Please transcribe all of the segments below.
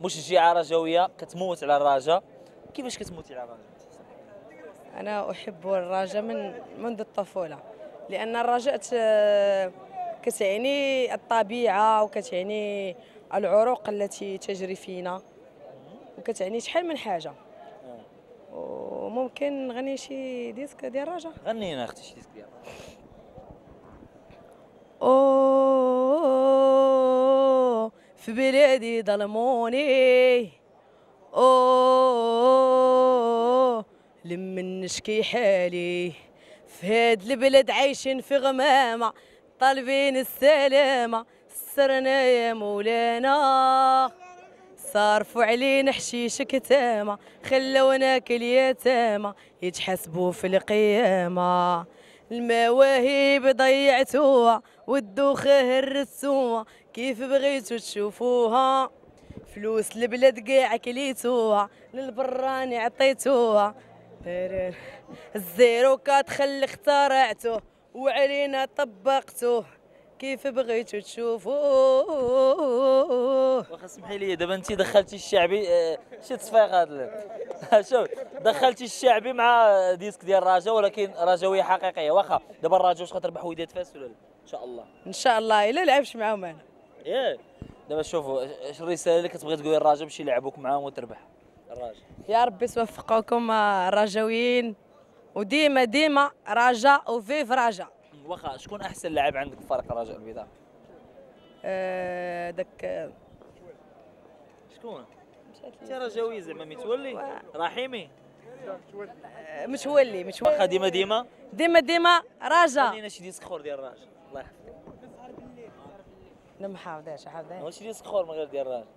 مشجعه رجويه كتموت على الرجاء، كيفاش كتموتي على الرجاء؟ أنا أحب الرجاء منذ الطفولة، لأن الرجاء كتعني الطبيعة وكتعني العروق التي تجري فينا وكتعني شحال من حاجة. وممكن نغني شي ديسك ديال الرجاء. غنينا اختي شي ديسك ديال أوه في بلادي ظلموني، أوه لما نشكي حالي، في هاد البلاد عايشين في غمامة طالبين السلامة، سرنا يا مولانا صارفوا علينا حشيش كتامة، خلوناك اليتامى يتحاسبوا في القيامة، المواهب ضيعتوها والدوخة هرستوها، كيف بغيتو تشوفوها فلوس البلاد كاع كليتوها، للبراني عطيتوها، الزيرو كتخلي اخترعتوه وعلينا طبقتوه، كيف بغيتو تشوفوه. واخا سمحي لي دابا انت دخلتي الشعبي شي تصفيق هذا شوف دخلتي الشعبي مع ديسك ديال الرجاء، ولكن رجويه حقيقيه. واخا دابا الرجاء واش غتربح وداد فاس ولا لا؟ ان شاء الله ان شاء الله الا لعبش معاهم انا. ياك دابا شوفوا اش الرساله اللي كتبغي تقولي الرجاء باش يلعبوك معاهم وتربح الرجاء؟ يا ربي توفقكم الرجاويين، وديما ديما رجاء وفيف رجاء. واخا شكون احسن لاعب عندك في فريق الرجاء البيضاء؟ داك شكون؟ انت رجاوي زعما متولي رحيمي متولي واخا ديما ديما رجاء. خلينا شي ديسك اخر ديال الرجاء الله يحفظك. لا ما حافظاش هو شي ديسك اخر من غير ديال الرجاء.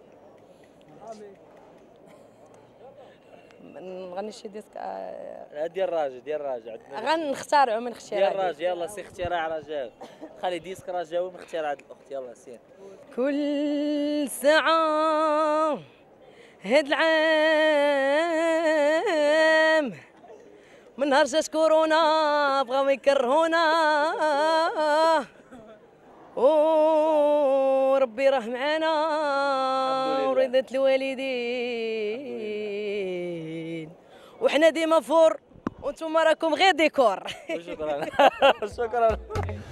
نغني شي ديسك ديال الرجاء غنختارعوا من اختيار ديال الرجاء. يلا سي اختراع رجاء، خلي ديسك رجاوي من اختيار هاد الاخت. يلا سير. كل ساعة هاد العام من نهار جات كورونا بغاو يكرهونا، وربي راه معانا ورضا الوالدين، وحنا ديما فور وانتم راكم غير ديكور. شكرا شكرا.